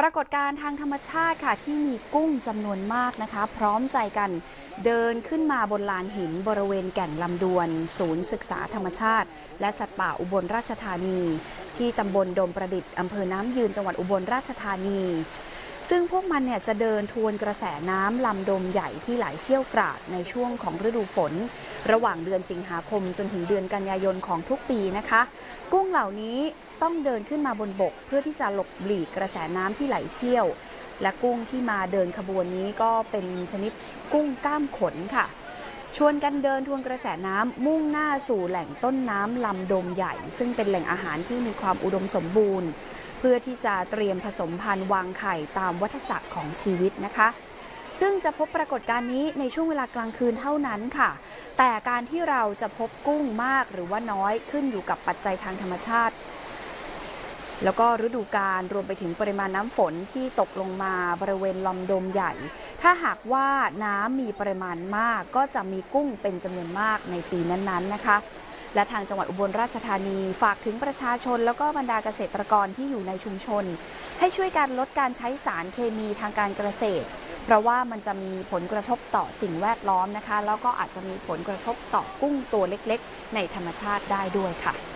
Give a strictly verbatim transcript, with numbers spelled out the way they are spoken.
ปรากฏการณ์ทางธรรมชาติค่ะที่มีกุ้งจำนวนมากนะคะพร้อมใจกันเดินขึ้นมาบนลานหินบริเวณแก่งลำดวนศูนย์ศึกษาธรรมชาติและสัตว์ป่าอุบลราชธานีที่ตำบลดมประดิษฐ์อำเภอน้ำยืนจังหวัดอุบลราชธานีซึ่งพวกมันเนี่ยจะเดินทวนกระแสน้ำลำดมใหญ่ที่ไหลเชี่ยวกรากในช่วงของฤดูฝนระหว่างเดือนสิงหาคมจนถึงเดือนกันยายนของทุกปีนะคะกุ้งเหล่านี้ต้องเดินขึ้นมาบนบกเพื่อที่จะหลบหลีกกระแสน้ำที่ไหลเชี่ยวและกุ้งที่มาเดินขบวนนี้ก็เป็นชนิดกุ้งก้ามขนค่ะชวนกันเดินทวนกระแสน้ำมุ่งหน้าสู่แหล่งต้นน้ำลำดมใหญ่ซึ่งเป็นแหล่งอาหารที่มีความอุดมสมบูรณ์เพื่อที่จะเตรียมผสมพันธุ์วางไข่ตามวัฏจักรของชีวิตนะคะซึ่งจะพบปรากฏการณ์นี้ในช่วงเวลากลางคืนเท่านั้นค่ะแต่การที่เราจะพบกุ้งมากหรือว่าน้อยขึ้นอยู่กับปัจจัยทางธรรมชาติแล้วก็ฤดูกาลรวมไปถึงปริมาณน้ำฝนที่ตกลงมาบริเวณลำดมใหญ่ถ้าหากว่าน้ำมีปริมาณมากก็จะมีกุ้งเป็นจำนวนมากในปีนั้นๆนะคะและทางจังหวัดอุบลราชธานีฝากถึงประชาชนแล้วก็บรรดาเกษตรกรที่อยู่ในชุมชนให้ช่วยกันลดการใช้สารเคมีทางการเกษตรเพราะว่ามันจะมีผลกระทบต่อสิ่งแวดล้อมนะคะแล้วก็อาจจะมีผลกระทบต่อกุ้งตัวเล็กๆในธรรมชาติได้ด้วยค่ะ